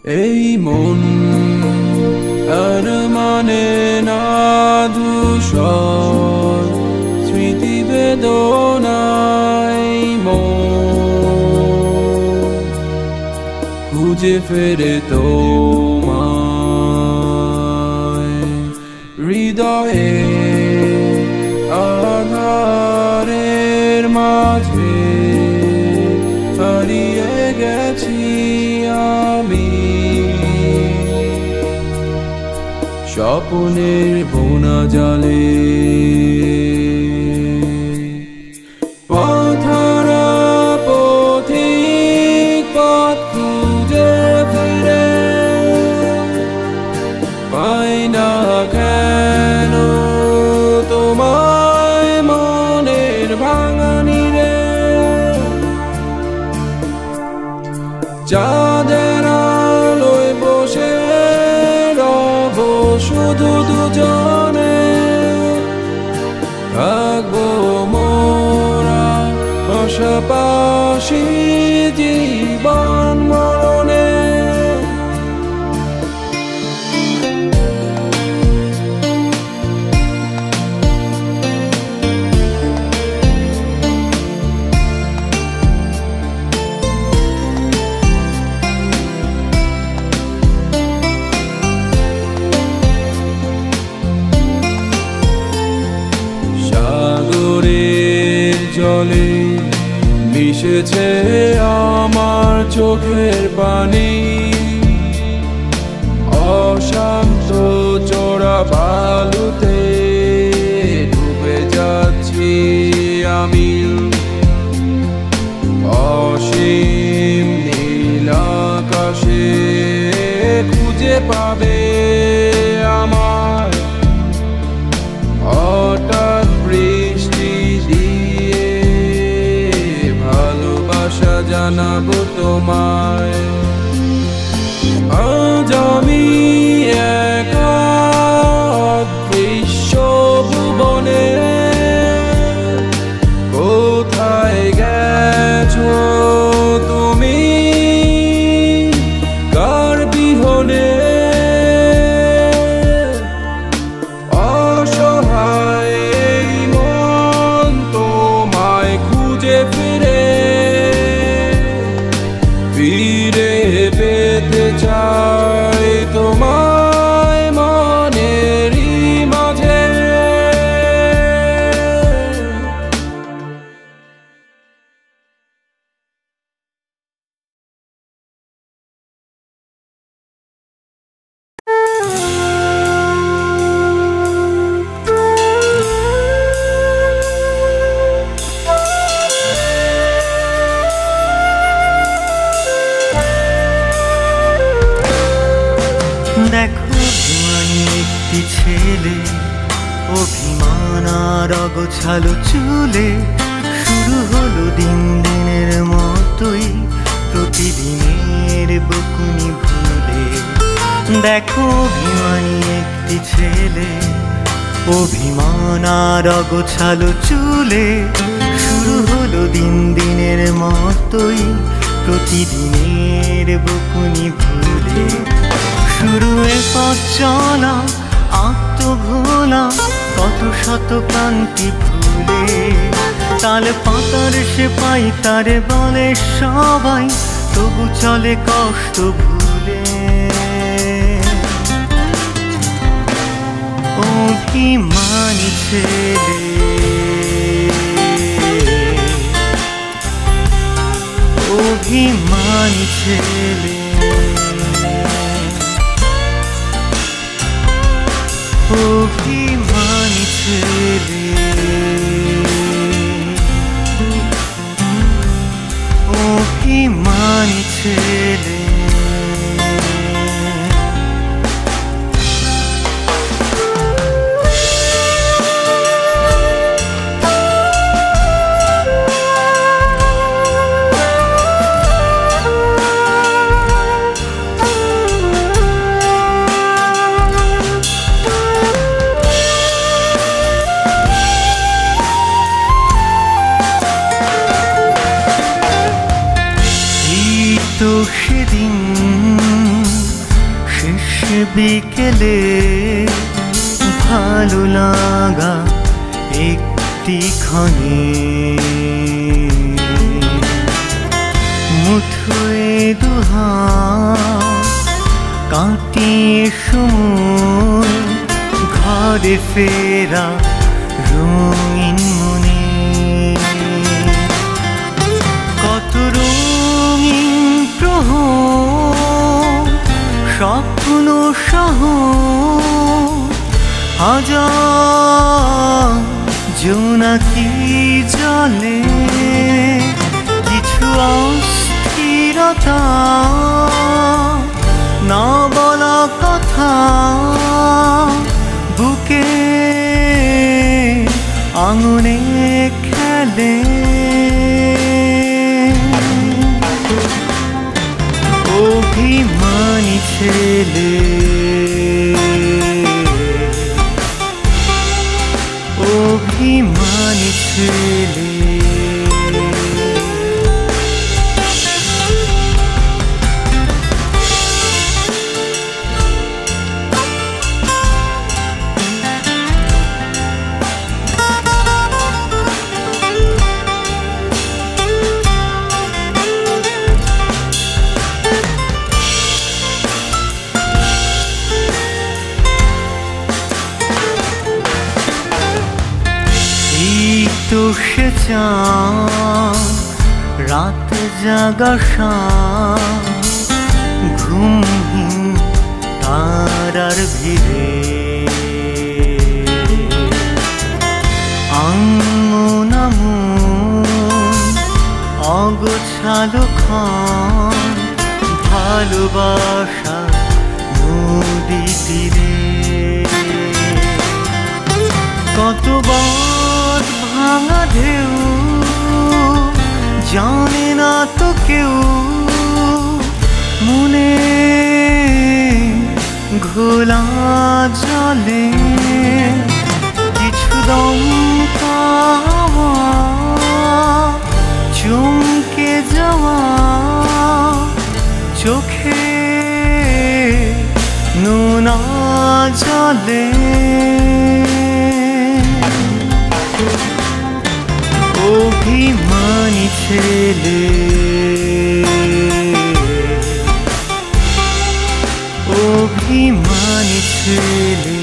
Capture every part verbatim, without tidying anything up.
এই মন আর মানে না ধূসর স্মৃতি বেদনায় মন খুঁজে ফেরে তোমায় হৃদয়ে আধারের মাঝে হারিয়ে গেছি আমি স্বপ্নের বোনা জালে পথহারা পথিক পথ খুঁজে ফিরে পাই না কেন তোমায় মনের ভাঙানি রে চাঁদের আলোয় বসে রব শুধু দুজনে থাকবো মোরা পাশাপাশি জীবন মরণে জলে মিশেছে আমার চোখের পানি অশান্ত চোরা বালুতে ডুবে যাচ্ছি আমি অসীম নীল আকাশে খুঁজে পাবে আমার হঠাৎ বৃষ্টি জানাবো তোমায় আজ আমি একা বিশ্ব ভুবনে কোথায় গেছো তুমি কার বিহনে অসহায় মন তোমায় খুঁজে ফিরে ফিরে পেতে চাই তোমায় মনেরই মাঝে দেখো আমি একটি ছেলে অভিমান আর অগোছালো চুলে শুরু হলো দিন দিনের মতোই প্রতিদিনের বকুনি ভুলে দেখো অভিমানী একটি ছেলে অভিমান আর অগোছালো চুলে শুরু হলো দিন দিনের মতোই প্রতিদিনের বকুনি ভুলে শুরু এ পথ চলা আত্মভোলা কত শত ক্রান্তি ভুলে তাল পাতার সে পাই তারে বলে সবাই তবু চলে কষ্ট ভুলে অভিমানী ছেলে অভিমানী ছেলে অভিমানী ছেলে অভিমানী ছেলে বিকেলে ভালো লাগা একটি ক্ষণে মুঠোয় দুহাত কাটিয়ে সময় ঘরে ফেরা রঙিন মনে কত রঙিন প্রহর স্বপ্ন সহ হাজার জোনাকি জলে কিছু অস্থিরতা না বলা কথা বুকে আঙুনে খেলে অভিমানী ছেলে অভিমানী ছেলে তো সে চাঁদ রাত জাগা ঘুমহীন তারার ভিড়ে আঙ্গন অগোছালো ক্ষণ ভালোবাসা নদী তীরে কতবার ভাঙা ঢেউ জানে না তো কেউ মনে ঘোলা জলে কিছু দমকা হাওয়া চমকে যাওয়া চোখে নোনা জলে অভিমানী ছেলে অভিমানী ছেলে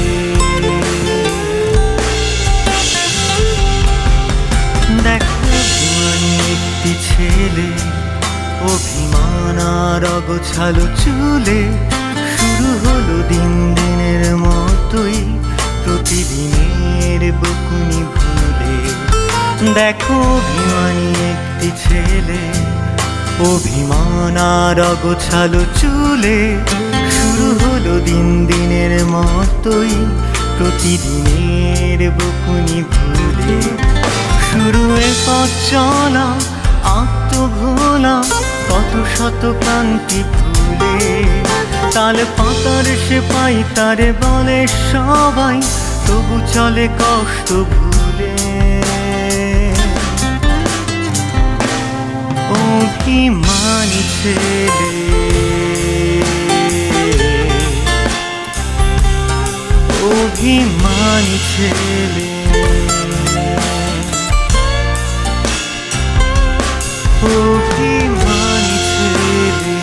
দেখো একটি ছেলে অভিমান আর অগোছালো চুলে শুরু হলো দিন দিনের মতোই প্রতিদিনের বকুনি ভুলে দেখো অভিমানী একটি ছেলে অভিমান আর অগোছালো চুলে শুরু হলো দিন দিনের মতোই প্রতিদিনের বকুনি ভুলে শুরু এ পথ চলা আত্মভোলা কত শত ক্লান্তি ভুলে তাল পাতার সে পাই তারে বলে সবাই তবু চলে কষ্ট ভুলে অভিমানী ছেলে অভিমানী ছেলে অভিমানী ছেলে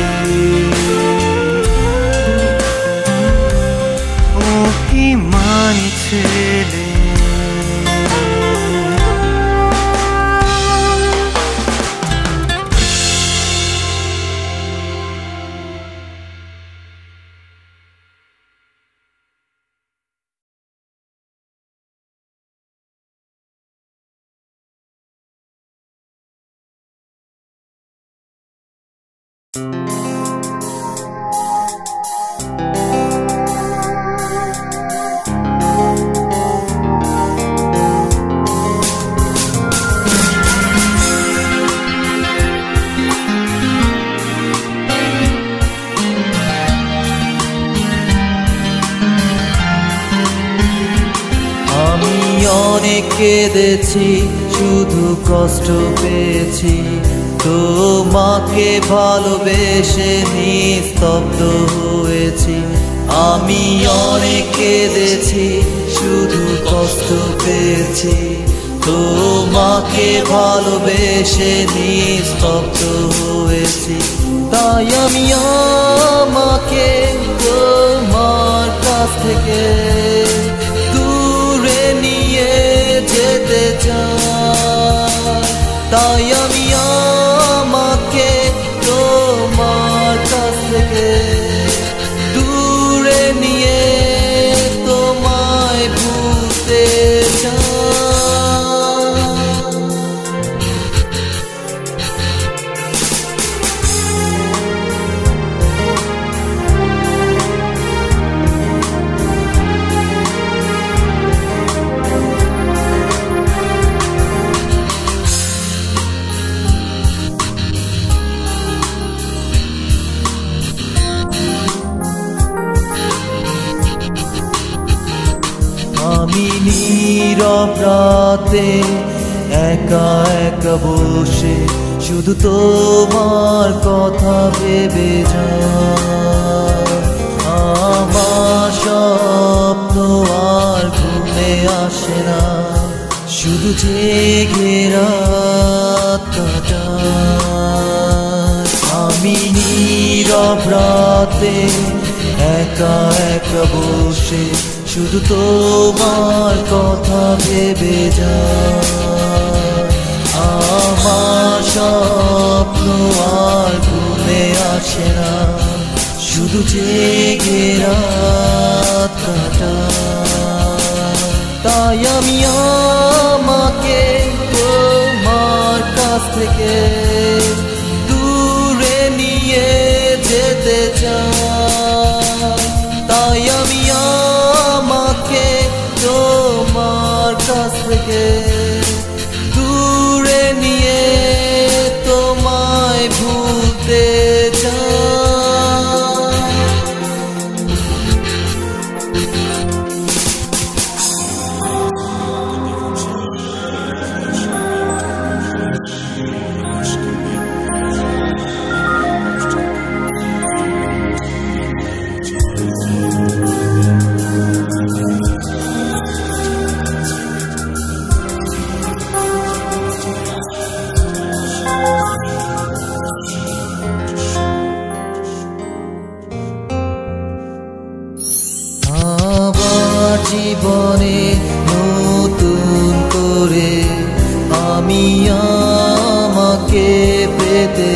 অভিমানী ছেলে অনেক কেঁদেছি শুধু কষ্ট পেয়েছি তোমাকে ভালোবেসে নিস্তব্ধ হয়েছি। আমি অনেক কেঁদেছি, শুধু কষ্ট পেয়েছি। তোমাকে ভালোবেসে নিস্তব্ধ হয়েছি। তাই আমি আমাকে তোমার কাছ থেকে দূরে নিয়ে যেতে চাই। তাই আমি আমাকে তোমার কাছ থেকে দূরে নিয়ে তোমায় ভুলতে চাই। আমি নীরব রাতে একা একা বসে শুধু তোমার কথা ভেবে যাই। আমার স্বপ্ন আর ঘুমে আসে না, শুধু জেগে রাত কাটাই। আমি নীরব রাতে একা একা বসে শুধু তোমার কথা ভেবে যাই। আমার স্বপ্ন আর ঘুমে আসে না, শুধু জেগে রাত কাটাই। তাই আমি আমাকে তোমার কাছ থেকে দূরে নিয়ে যেতে চাই। তাই আমি আমাকে তোমার কাছ থেকে দূরে নিয়ে তোমায় ভুলতে চাই। জীবনে নতুন করে আমি আমাকে পেতে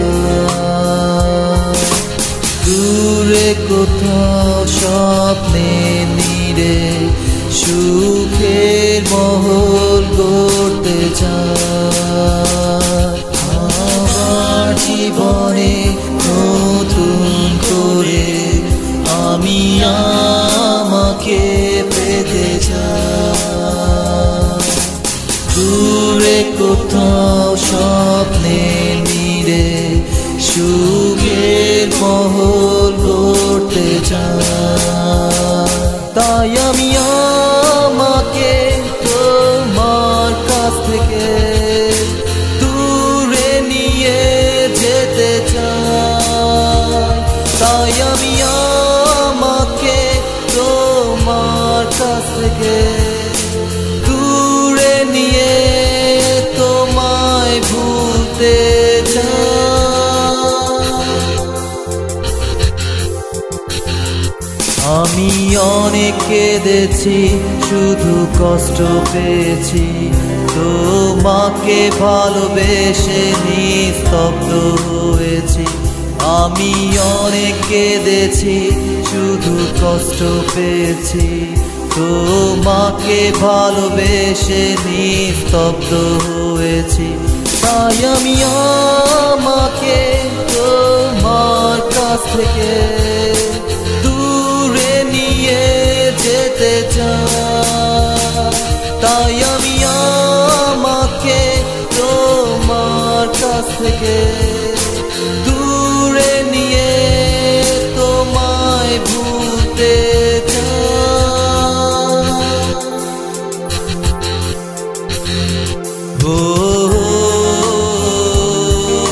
চাই। দূরে কোথাও স্বপ্নে নীড়ে সুখের মহল গড়তে চাই। আমার জীবনে নতুন করে আমি আমাকে পেতে চাই। দূরে কোথাও স্বপ্নে নীড়ে সুখের মহল গড়তে চাই। তাই আমি আমাকে তোমার কাছ থেকে দূরে নিয়ে যেতে চাই। তাই আমি আমাকে তোমার কাছ থেকে দূরে নিয়ে তোমায় ভুলতে চাই। আমি অনেক কেঁদেছি, শুধু কষ্ট পেয়েছি। তোমাকে ভালোবেসে নিস্তব্ধ হয়েছি। আমি অনেক কেঁদেছি, শুধু কষ্ট পেয়েছি। তোমাকে ভালোবেসে নিস্তব্ধ হয়েছি। তাই আমি আমাকে তোমার কাছ থেকে দূরে নিয়ে যেতে চাই। তাই আমি আমাকে তোমার কাছ থেকে দূরে নিয়ে তোমায় ভুলতে চাই। ও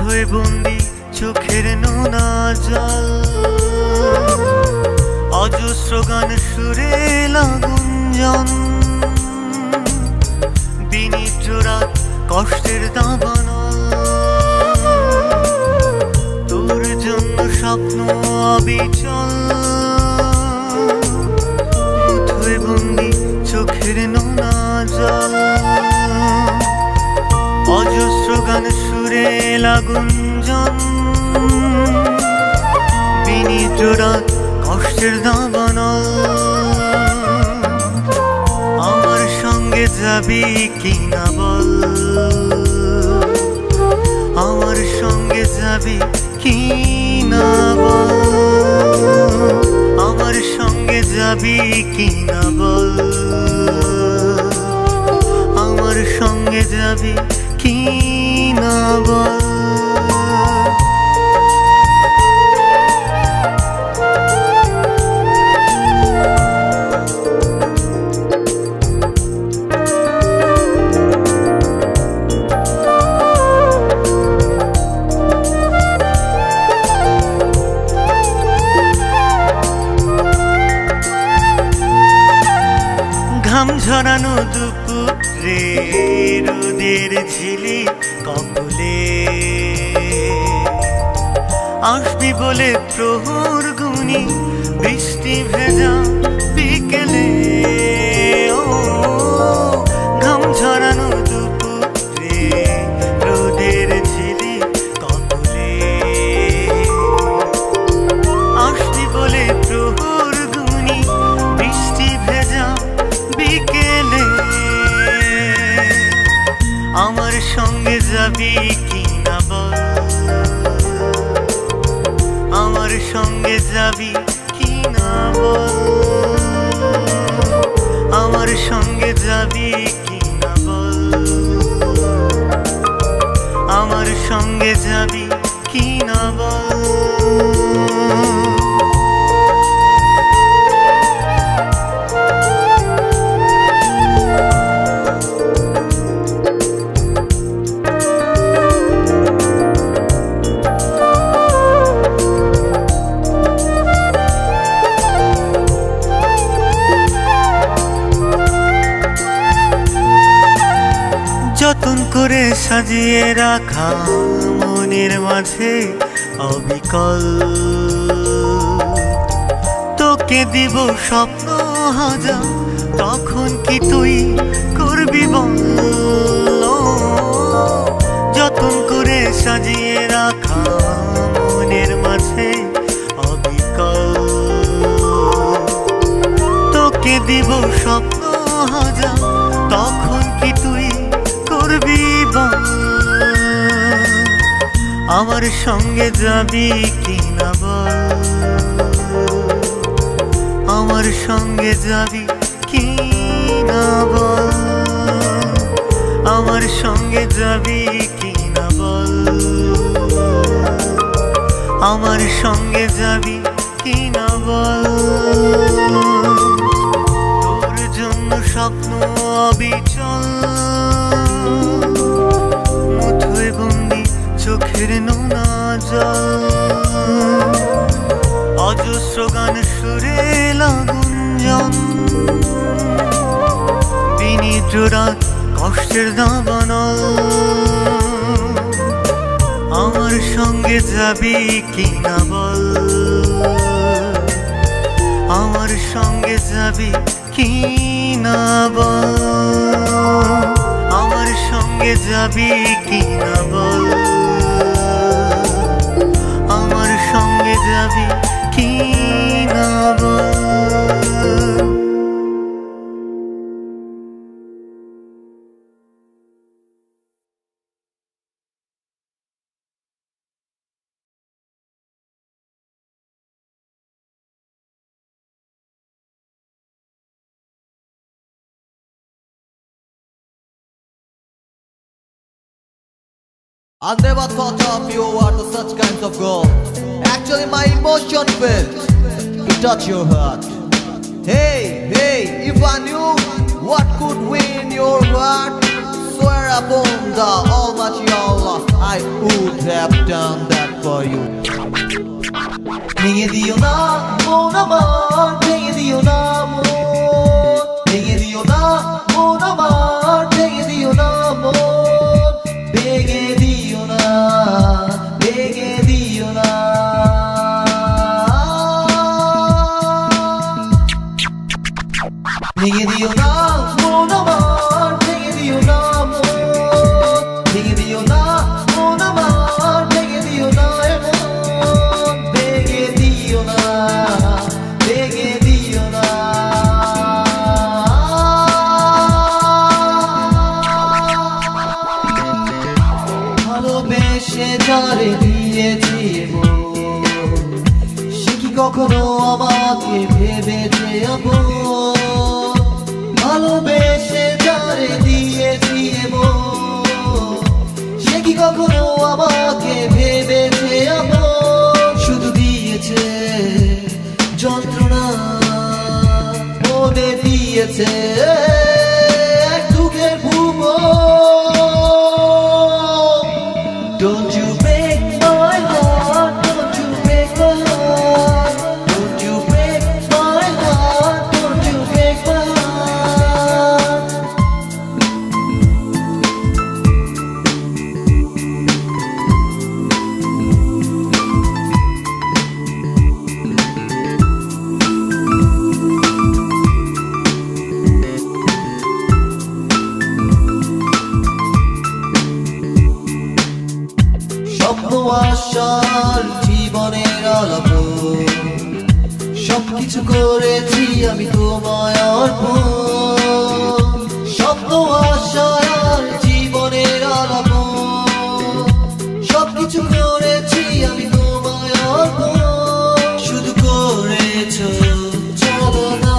মুঠোয় বন্দি চোখের নোনা জল, অজস্র গান সুরে লাগুঞ্জন, বিনীত রাত কষ্টের দাবানল, তোর জন্য স্বপ্ন অবিচল, মুঠোয় বন্দি চোখের নোনা জল, অজস্র গান সুরে লাগুঞ্জন, বিনীত রাত কষ্টের দাবানল, আমার সঙ্গে যাবি কিনা বল, আমার সঙ্গে যাবি কিনা বল, আমার সঙ্গে যাবি কিনা বল, আমার সঙ্গে যাবি কিনা বল। ঘাম ঝরানো দুপুরে রোদের ঝিলি কপলে, আসবি বলে প্রহর গুনি বৃষ্টি ভেজা বিকেলে, ও ঘাম ঝরানো দুপুরে রোদের ঝিলি কপলে, আসবি বলে প্রহর গুনি বৃষ্টি ভেজা বিকেলে, আমার সঙ্গে যাবি কিনা বল, আমার সঙ্গে যাবি কিনা বল, আমার সঙ্গে যাবি কিনা বল, আমার সঙ্গে যাবি কিনা বল। যতন করে সাজিয়ে রাখা মনের মাঝে অবিকল, তোকে দিব স্বপ্ন হাজার, তখন কি তুই করবি বল, যতন করে সাজিয়ে রাখা মনের মাঝে অবিকল, তোকে দিব স্বপ্ন হাজার, তখন কি তুই করবি বল, আমার সঙ্গে যাবি কিনা বল, আমার সঙ্গে যাবি কিনা বল, আমার সঙ্গে যাবি কিনা বল, আমার সঙ্গে যাবি কিনা বল, তোর জন্য স্বপ্ন অবিচল, মুঠোয় বন্দি চোখের নোনা জল, অজস্র গান সুরে লাগুঞ্জন, বিনীত রাত কষ্টের দাবানল, আমার সঙ্গে যাবি কিনা বল, আমার সঙ্গে যাবি কিনা বল, আমার সঙ্গে যাবি কিনা বল, আমার সঙ্গে যাবি কিনা বল। I never thought of you were the such kinds of girl. Actually my emotion felt to touch your heart. Hey, hey, if I knew what could win your heart, swear upon the Almighty Allah, I would have done that for you. ভেঙে দিও না মন আমার, ভেঙে দিও না মন, ভেঙে দিও না মন আমার, ভেঙে দিও না মন, ভেঙে দিও না, ভেঙে দিও না। ভেঙে দিও না মন আমার, ভেঙে দিও না মন, ভেঙে দিও না মন আমার, ভেঙে দিও না মন, ভেঙে দিও না, ভেঙে দিও না। ভালোবেসে যারে দিয়েছি সে কি কখনো আমাকে ভেবেছে আপন? ভালোবেসে যারে দিয়েছি সে কি কখনো আমাকে ভেবেছে আপন? শুধু দিয়েছে যন্ত্রণা, মনে দিয়েছে এক দুঃখের ভুবন। Don't you break my heart, don't you break my heart, don't you break my heart, don't you break my heart. স্বপ্ন আশার জীবনের আলাপ সবকিছু করেছি আমি তোমায় অর্পণ। স্বপ্ন আশার জীবনের আলাপ সবকিছু করেছি আমি তোমায় অর্পণ। শুধু করেছো চালনা,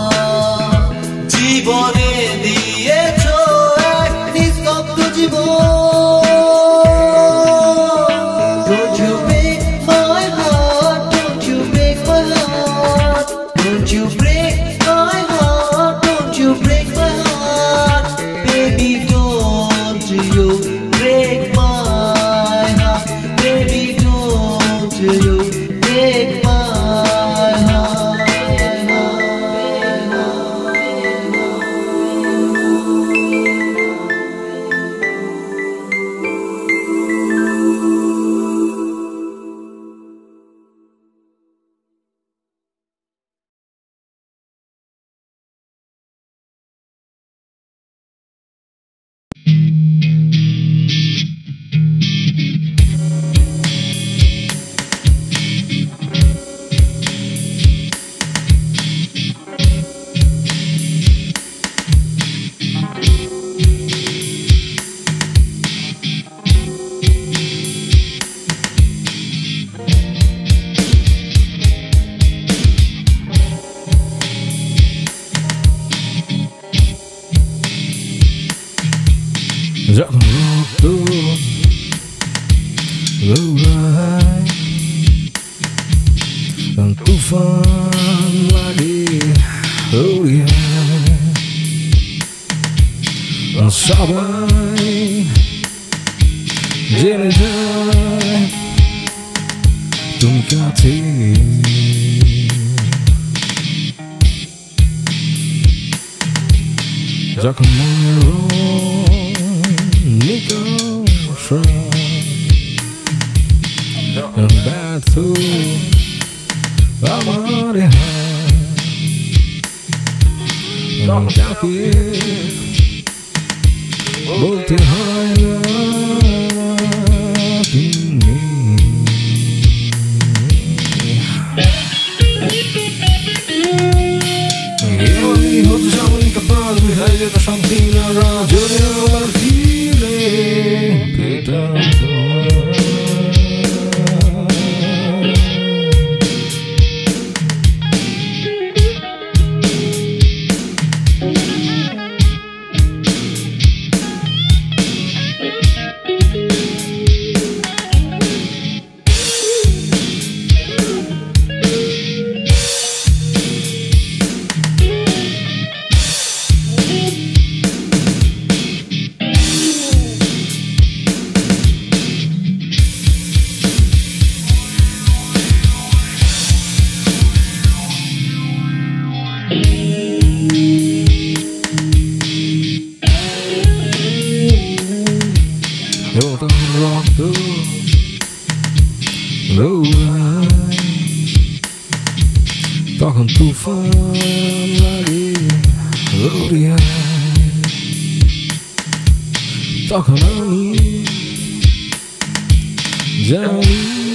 জীবনে দিয়েছো এক নিস্তব্ধ জীবন। Don't you break my heart, don't you break my heart, don't you break my heart, don't you break my heart, baby don't you break my heart, baby don't you break my heart. Jatuh waktu lerai dan tufan lagi hujan dan sabai jenazah tumikati Jatuh Nico Shrub and back to Amari High and Jackie Multi High Loving Me Io li ho siamo incapati di fare da Santina ragione Martire che tanto Lowride, takkan tufan lagi. Lowride, takkan angin jadi.